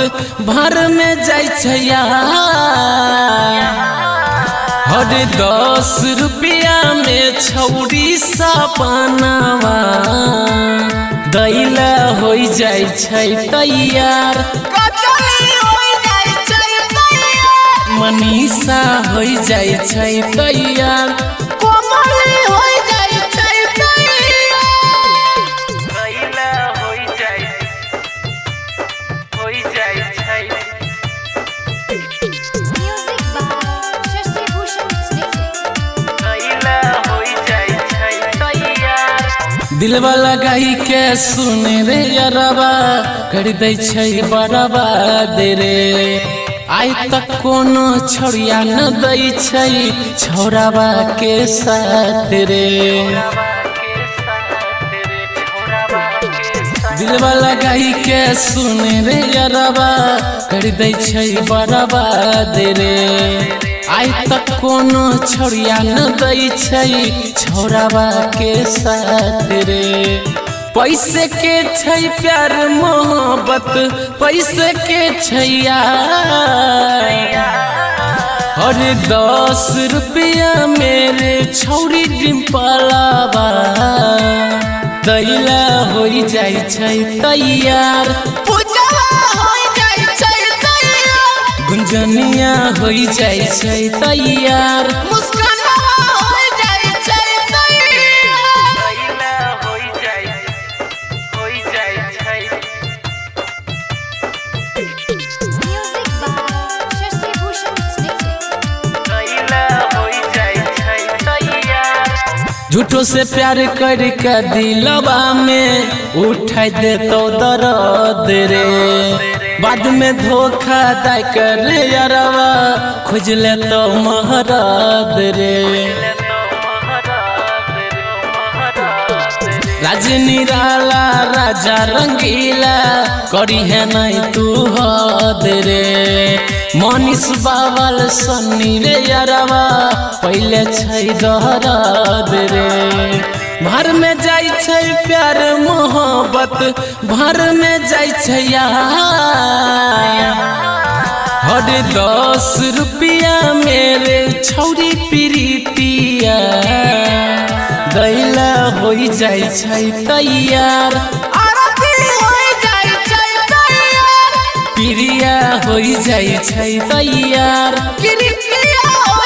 भर में जाय छैया हर 10 रुपया में छौरी सपनावा दैला हो जाय छै तैयार मनीषा हो जाय छै तैयार कोमली हो जाय छै दैला हो जाय छै म्यूजिक बाय शशि भूषण स्नेह दैला हो जाय छै तैयार दिलवा लगाई के सुन रे यारबा कर दै छै बड़बा दे रे आई तक कोनो छोड़िया न दै छै छोराबा के साथ रे दिलवा लगाई के सुन रे यारबा कर दै छै बड़बा दे रे आई तक कोनो छोड़िया न दै छै छोराबा के साथ रे पैसे के छै प्यार मोहब्बत पैसे के छैया और 10 रुपया मेरे छौरी डिम्पलावा दैला हो जाय छै तैयार पूजवा हो जाय छै तैयार गुंजनिया हो जाय छै तैयार मुस्कानवा हो जाय छै तैयार दैला हो जाय छै म्यूजिक बाय शशि भूषण स्नेह दैला हो जाय छै तैयार झूठो से प्यार करके दिलवा में उठाई दे तो दर्द रे बाद में धोखा दा कर यारवा खोज ले तो महराद रे राजनी राला राजा रंगीला करी है नहीं तू हद रे मनीष बावल सन्नी रे यारवा पहले छै दर्द रे भर में जाय छै प्यार मोहब्बत भर में जाय छै हर 10 रुपया मेरे छौरी प्रीतिया दैला हो जाय छै तैयार आरती हो जाय छै तैयार प्रिया हो जाय छै तैयार कृतिया हो